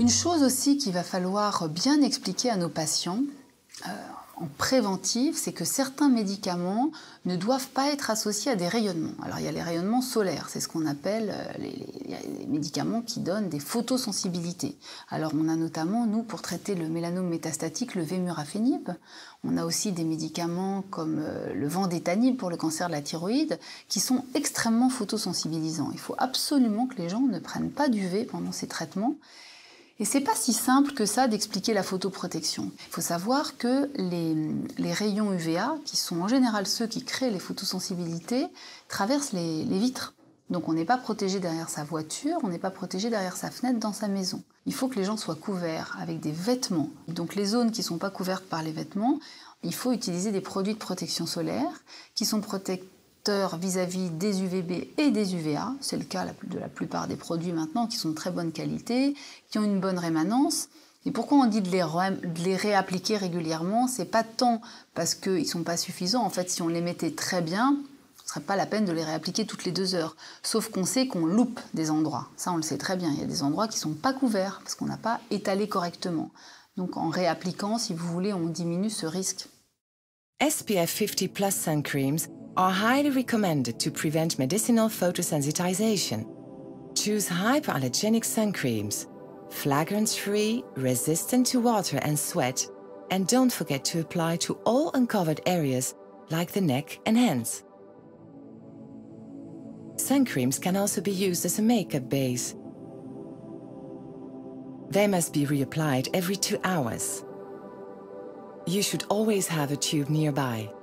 Une chose aussi qu'il va falloir bien expliquer à nos patients, en préventive, c'est que certains médicaments ne doivent pas être associés à des rayonnements. Alors il y a les rayonnements solaires, c'est ce qu'on appelle les médicaments qui donnent des photosensibilités. Alors on a notamment, nous, pour traiter le mélanome métastatique, le Vemurafenib. On a aussi des médicaments comme le Vendétanib pour le cancer de la thyroïde, qui sont extrêmement photosensibilisants. Il faut absolument que les gens ne prennent pas d'UV pendant ces traitements. Et c'est pas si simple que ça d'expliquer la photoprotection. Il faut savoir que les rayons UVA, qui sont en général ceux qui créent les photosensibilités, traversent les vitres. Donc on n'est pas protégé derrière sa voiture, on n'est pas protégé derrière sa fenêtre dans sa maison. Il faut que les gens soient couverts avec des vêtements. Donc les zones qui ne sont pas couvertes par les vêtements, il faut utiliser des produits de protection solaire qui sont protecteurs vis-à-vis des UVB et des UVA. C'est le cas de la plupart des produits maintenant qui sont de très bonne qualité, qui ont une bonne rémanence. Et pourquoi on dit de les réappliquer régulièrement? C'est pas tant parce qu'ils ne sont pas suffisants. En fait, si on les mettait très bien, ce ne serait pas la peine de les réappliquer toutes les 2 heures. Sauf qu'on sait qu'on loupe des endroits. Ça, on le sait très bien. Il y a des endroits qui ne sont pas couverts parce qu'on n'a pas étalé correctement. Donc en réappliquant, si vous voulez, on diminue ce risque. SPF 50+ sun creams are highly recommended to prevent medicinal photosensitization. Choose hypoallergenic sun creams, fragrance-free, resistant to water and sweat, and don't forget to apply to all uncovered areas like the neck and hands. Sun creams can also be used as a makeup base. They must be reapplied every 2 hours. You should always have a tube nearby.